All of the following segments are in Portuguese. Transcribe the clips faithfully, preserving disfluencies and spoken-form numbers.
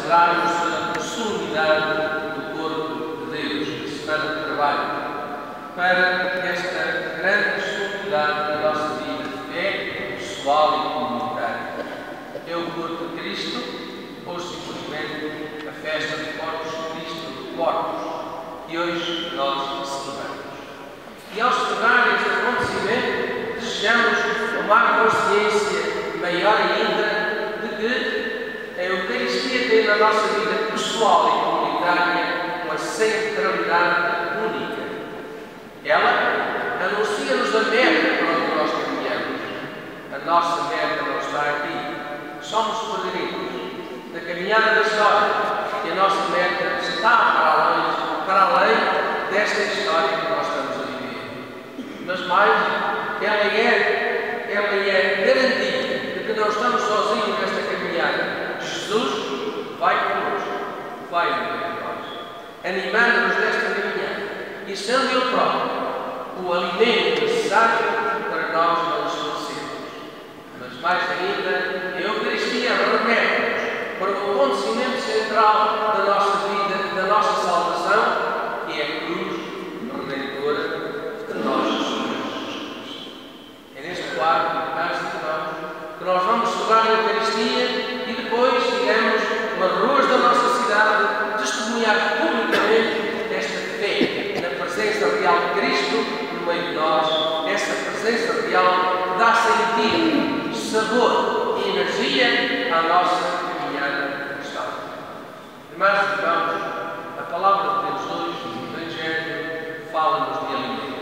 celebrarmos a solenidade do corpo de Deus, a semana de trabalho, para esta grande solenidade da nossa vida de fé, pessoal e comunitária. É o corpo de Cristo, ou simplesmente a festa de Corpus Christi de Corpus, que hoje nós celebramos. E ao celebrar este acontecimento, desejamos tomar consciência maior ainda de que a Eucaristia tem na nossa vida pessoal e comunitária uma centralidade única. Ela anuncia-nos a meta para onde nós caminhamos. A nossa meta não está aqui. Somos peregrinos da caminhada da história e a nossa meta está para além, para além desta história que nós estamos a viver. Mas mais, ela é, ela é garantia de que não estamos sozinhos nesta caminhada. Jesus vai connosco, vai no meio de nós, animando-nos nesta caminhada e sendo Ele próprio o alimento necessário para nós não nos esquecermos. Mas mais ainda, a Eucaristia remete-nos para o acontecimento central da nossa vida, da nossa salvação, que é a cruz redentora de nós, Jesus. É neste quadro, caros irmãos, que nós vamos celebrar a Eucaristia e depois iremos pelas ruas da nossa cidade testemunhar publicamente esta fé na presença real de Cristo no meio de nós, essa presença real que dá sentido, sabor e energia à nossa caminhada cristã. Irmãos e irmãos, a palavra de Deus hoje, no Evangelho, fala-nos de alimento.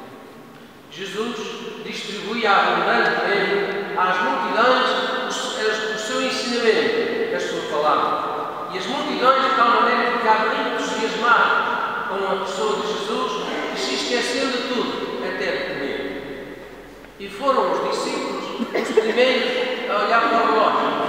Jesus distribui abundantemente às multidões o, o seu ensinamento, a sua palavra. E as multidões, de tal maneira, ficaram entusiasmadas com a pessoa de Jesus e se esqueceram de tudo, até de comer. E foram os discípulos os primeiros a olhar para o relógio.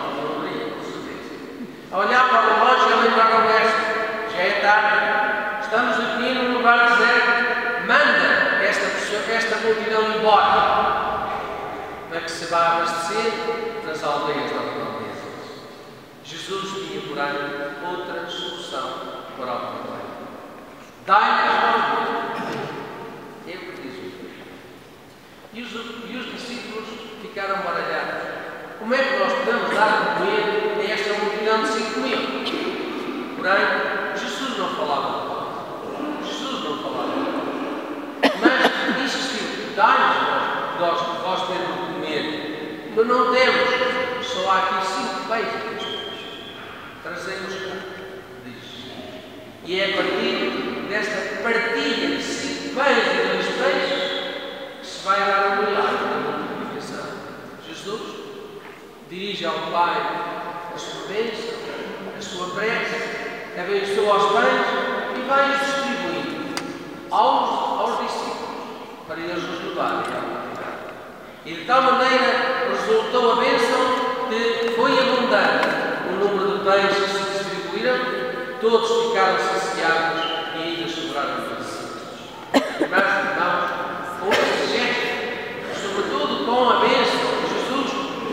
A olhar para o relógio e a lembrar ao mestre: já é tarde, estamos aqui num lugar deserto, manda esta, pessoa, esta multidão embora, para que se vá abastecer nas aldeias da redondeza. Jesus tinha, porém, outra solução para o problema. Dai-lhes alguma. É o que diz o Deus. E os, e os discípulos ficaram baralhados. Como é que nós podemos dar a comer a esta multidão de cinco mil? Porém, Jesus não falava. Jesus não falava. Mas insistiu: dai-lhes nós, vós temos de comer. Mas não temos. Só há aqui cinco peixes. Trazemos cá, diz. E é a partir desta partilha de cinco pães e dois peixes que se vai dar o milagre da multiplicação. Jesus dirige ao Pai a sua bênção, a sua prece, abençoa os pães e vai-os distribuindo aos, aos discípulos para eles os levarem à multidão. E de tal maneira resultou a bênção que foi abundante o número de pães que se distribuíram, todos ficaram saciados e ainda sobraram vencidos. Irmãos e irmãos, com este gesto, sobretudo com a bênção de Jesus,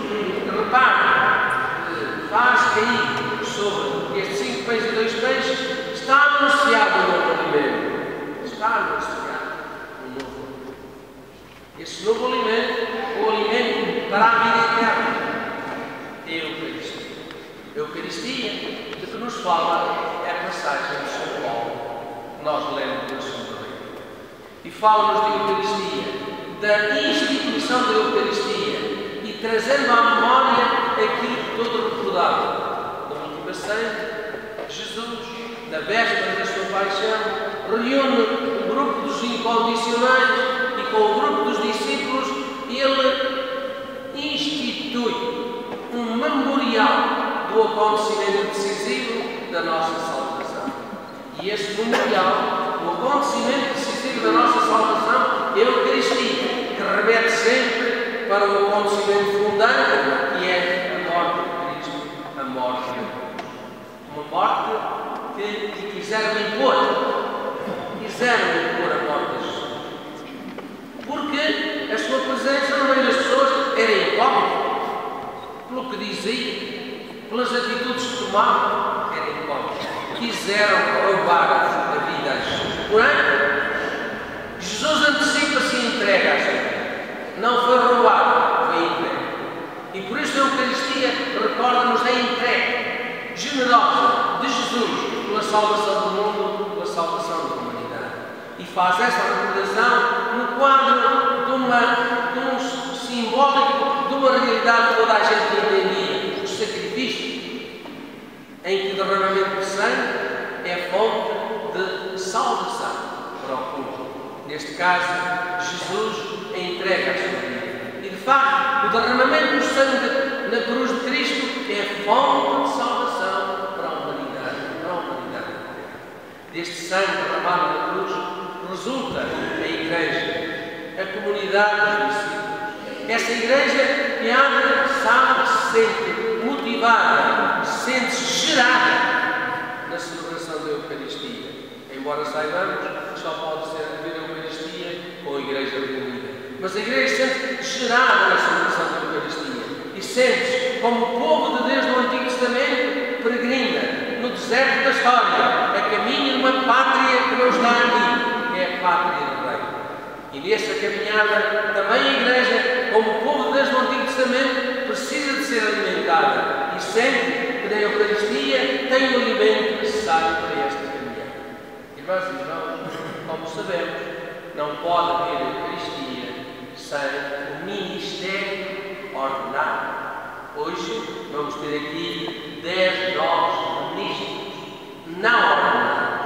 repare, faz cair sobre estes cinco pães e dois peixes, está anunciado o novo alimento. Está anunciado o novo alimento. Esse novo alimento, o alimento para a vida eterna, é a Eucaristia. A Eucaristia, de que nos fala, é a passagem de São Paulo, que nós lemos na segunda leitura. E fala-nos de Eucaristia, da instituição da Eucaristia, e trazendo à memória aquilo que todos recordavam. Na última ceia, Jesus, na véspera da sua paixão, reúne o grupo dos incondicionais e com o grupo dos discípulos ele institui um memorial do acontecimento decisivo da nossa salvação. E esse memorial, o acontecimento decisivo da nossa salvação, é a Eucaristia, que remete sempre para o acontecimento fundante, que é a morte de Cristo, a morte de Deus. Uma morte que, que quiseram impor, quiseram impor a morte de Jesus. Porque a sua presença no meio das pessoas era incógnita, pelo que dizia, pelas atitudes que tomaram, querem como, quiseram roubar-vos a vida a Jesus. Porém, Jesus antecipa-se e entrega a sua vida. Não foi roubado, foi entregue. E por isso a Eucaristia recorda-nos da entrega generosa de Jesus pela salvação do mundo, pela salvação da humanidade. E faz essa recordação no quadro de, uma, de um simbólico de uma realidade que toda a gente entendia, o sacrifício, em que o derramamento de sangue é fonte de salvação para o povo. Neste caso, Jesus entrega a sua vida. E de facto, o derramamento do sangue na cruz de Cristo é fonte de salvação para a humanidade, para a humanidade inteira. Deste sangue derramado na cruz resulta a Igreja, a comunidade dos discípulos. Essa Igreja que abre, sabe, se sente motivada, se sente gerada na celebração da Eucaristia. Embora saibamos que só pode ser haver a Eucaristia com a Igreja reunida. Mas a Igreja sente gerada na celebração da Eucaristia e sente-se como o povo de Deus do Antigo Testamento peregrina no deserto da história, a caminho de uma pátria que não está aqui, que é a pátria do Reino. E nessa caminhada também a Igreja, como o povo de Deus do Antigo Testamento, precisa de ser alimentada e sente que na Eucaristia tem o alimento necessário para esta caminhada. Irmãos e irmãos, como sabemos, não pode haver Eucaristia sem o ministério ordenado. Hoje vamos ter aqui dez novos ministros não ordenados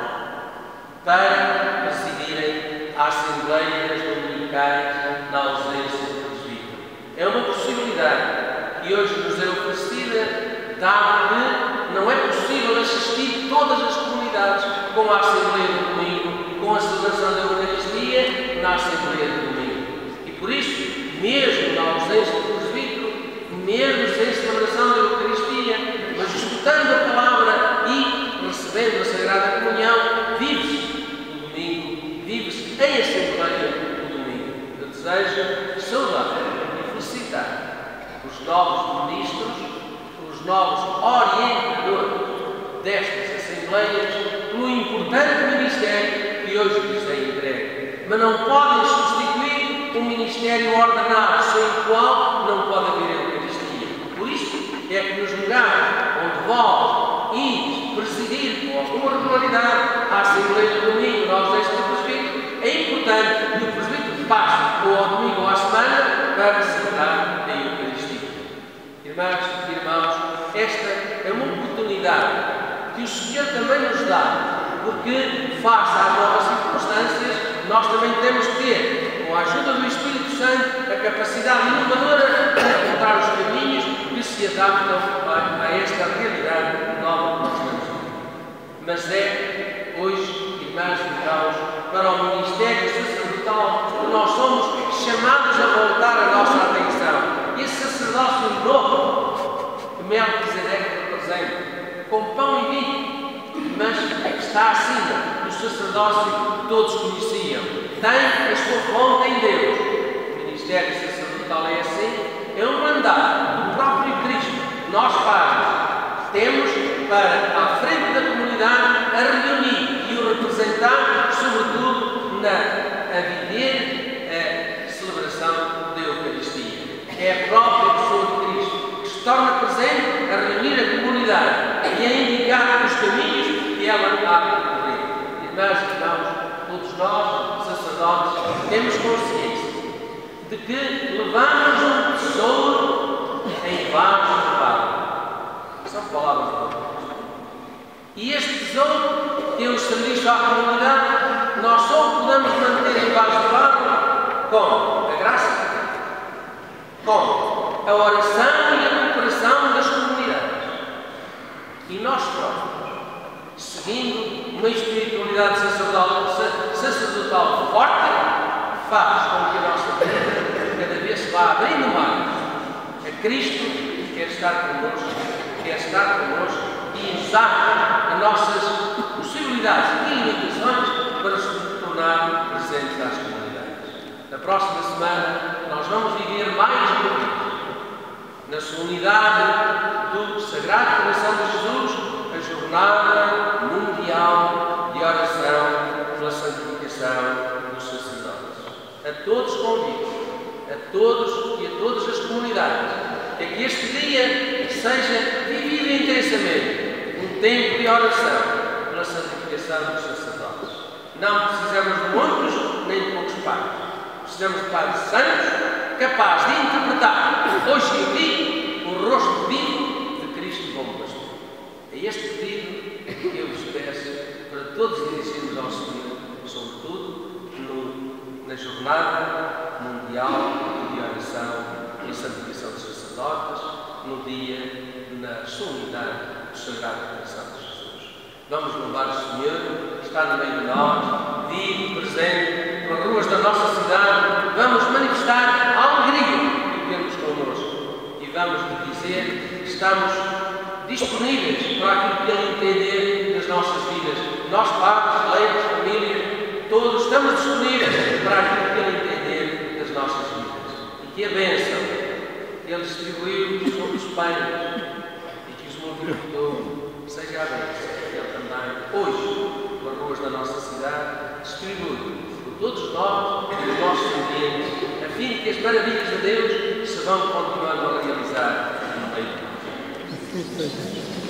para presidirem a Assembleias Dominicais na ausência do presbítero. É uma possibilidade que hoje nos é oferecida, dado que não é possível assistir todas as comunidades com a Assembleia do Domingo, com a celebração da Eucaristia na Assembleia do Domingo. E por isso, mesmo na ausência do presbítero, mesmo sem celebração da Eucaristia, mas escutando a palavra e recebendo a Sagrada Comunhão, vive-se o domingo, vive-se em Assembleia do Domingo. Eu desejo saudar e felicitar os novos ministros, os novos orientadores destas Assembleias, pelo importante ministério que hoje lhes é entregue. Mas não podem substituir um ministério ordenado, sem o qual não pode haver Eucaristia. Por isso é que nos lugares onde vós ides presidir com alguma regularidade a Assembleia do Domingo, na ausência do presbítero, é importante que o presbítero passe ou ao domingo ou à semana para celebrar a Eucaristia. Irmãs e irmãos, esta é uma oportunidade que o Senhor também nos dá, porque, face às novas circunstâncias, nós também temos que ter, com a ajuda do Espírito Santo, a capacidade inovadora de encontrar os caminhos que se adaptam a esta realidade nova que nós temos. Mas é, hoje, irmãs e irmãos, para o ministério sacerdotal que nós somos chamados a voltar a nossa atenção. Esse sacerdócio novo que Melquisedeque representa, com pão e vinho, mas está acima do sacerdócio que todos conheciam. Tem a sua fonte em Deus. O ministério sacerdotal é assim, é um mandato do próprio Cristo. Nós, padres, temos para, à frente da comunidade, a reunir e o representar, sobretudo, na, a viver a celebração da Eucaristia. É a própria pessoa de Cristo que se torna presente a reunir a comunidade e a indicar os caminhos que ela há de percorrer. Irmãs e irmãos, todos nós, sacerdotes, temos consciência de que levamos um tesouro em vasos de barro. São palavras de Deus. E este tesouro, que é o serviço à comunidade, nós só o podemos manter em vasos de barro com a graça, com a oração e a cooperação das comunidades. E nós próprios, seguindo uma espiritualidade sacerdotal, sacerdotal forte, faz com que a nossa vida cada vez se vá abrindo mais a Cristo, que quer estar connosco, quer estar connosco e usar as nossas possibilidades e limitações para se tornar presentes nas comunidades. Na próxima semana nós vamos viver mais um momento na solenidade do Sagrado Coração de Jesus, a Jornada Mundial de Oração pela Santificação dos Sacerdotes. A todos convido, a todos e a todas as comunidades, a que este dia seja vivido intensamente, um tempo de oração pela santificação dos sacerdotes. Não precisamos de muitos nem de poucos padres. Precisamos de padres santos, capazes de interpretar, hoje e aqui, o rosto vivo de Cristo como pastor. É este pedido que eu vos peço para todos dirigirmos ao Senhor, sobretudo no, na Jornada Mundial de Oração e Santificação dos Sacerdotes, no dia da solenidade do Sagrado Coração de Jesus. Vamos louvar o Senhor, que está no meio de nós, vivo, presente, pelas ruas da nossa cidade. Vamos manifestar a alegria que temos connosco e vamos lhe dizer que estamos disponíveis para aquilo que Ele entender das nossas vidas. Nós, padres, leigos, famílias, todos estamos disponíveis para aquilo que Ele entender das nossas vidas. E que a bênção que Ele distribuiu sobre os pães e que os multiplicou seja a bênção que Ele também, hoje, pelas ruas da nossa cidade, distribui por todos nós e os nossos ambientes, a fim de que as maravilhas de Deus se vão continuando a realizar no meio de nós.